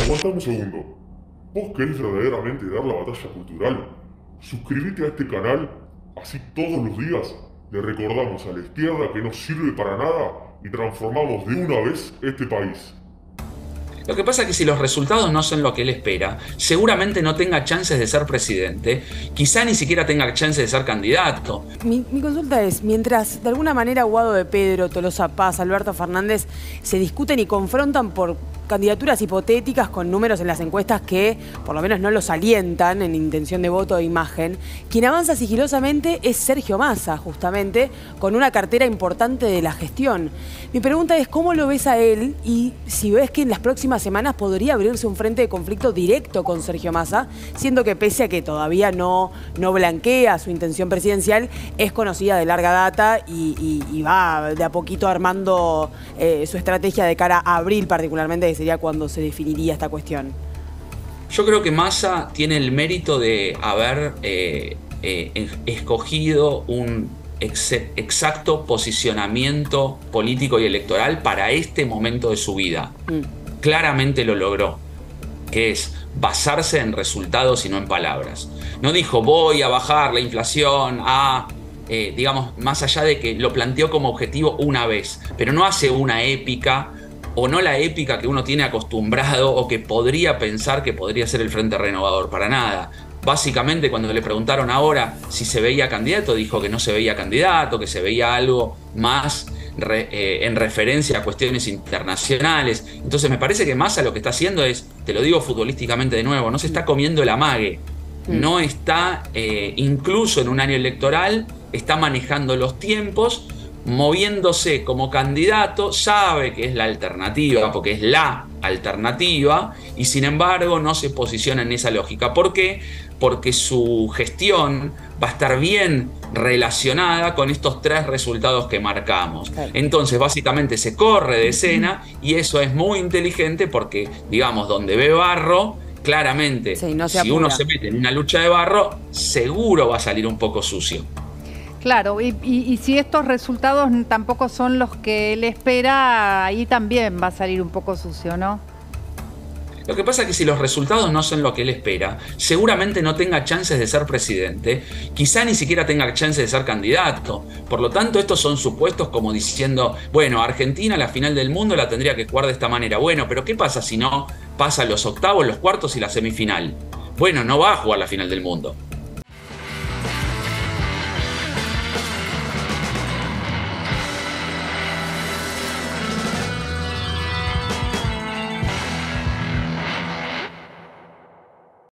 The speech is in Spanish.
Aguantame un segundo. ¿Vos querés verdaderamente dar la batalla cultural? Suscríbete a este canal, así todos los días le recordamos a la izquierda que no sirve para nada y transformamos de una vez este país. Lo que pasa es que si los resultados no son lo que él espera, seguramente no tenga chances de ser presidente, quizá ni siquiera tenga chances de ser candidato. Mi consulta es, mientras de alguna manera Guado de Pedro, Tolosa Paz, Alberto Fernández se discuten y confrontan por candidaturas hipotéticas con números en las encuestas que por lo menos no los alientan en intención de voto o imagen, quien avanza sigilosamente es Sergio Massa, justamente, con una cartera importante de la gestión. Mi pregunta es, ¿cómo lo ves a él? Y si ves que en las próximas semanas podría abrirse un frente de conflicto directo con Sergio Massa, siendo que pese a que todavía no blanquea su intención presidencial, es conocida de larga data y va de a poquito armando su estrategia de cara a abril particularmente, que sería cuando se definiría esta cuestión. Yo creo que Massa tiene el mérito de haber escogido un exacto posicionamiento político y electoral para este momento de su vida. Claramente lo logró, que es basarse en resultados y no en palabras. No dijo voy a bajar la inflación a, digamos, más allá de que lo planteó como objetivo una vez, pero no hace una épica o no la épica que uno tiene acostumbrado o que podría pensar que podría ser el Frente Renovador, para nada. Básicamente, cuando le preguntaron ahora si se veía candidato, dijo que no se veía candidato, que se veía algo más en referencia a cuestiones internacionales. Entonces me parece que Massa lo que está haciendo es, te lo digo futbolísticamente de nuevo, no se está comiendo el amague. No está, incluso en un año electoral, está manejando los tiempos, moviéndose como candidato, sabe que es la alternativa, porque es la alternativa, y sin embargo no se posiciona en esa lógica. ¿Por qué? Porque su gestión va a estar bien relacionada con estos tres resultados que marcamos. Entonces, básicamente se corre de escena y eso es muy inteligente porque, digamos, donde ve barro, claramente, sí, no se si uno se mete en una lucha de barro, seguro va a salir un poco sucio. Claro, y si estos resultados tampoco son los que él espera, ahí también va a salir un poco sucio, ¿no? Lo que pasa es que si los resultados no son lo que él espera, seguramente no tenga chances de ser presidente, quizá ni siquiera tenga chances de ser candidato. Por lo tanto, estos son supuestos como diciendo, bueno, Argentina la final del mundo la tendría que jugar de esta manera. Bueno, pero ¿qué pasa si no pasa los octavos, los cuartos y la semifinal? Bueno, no va a jugar la final del mundo.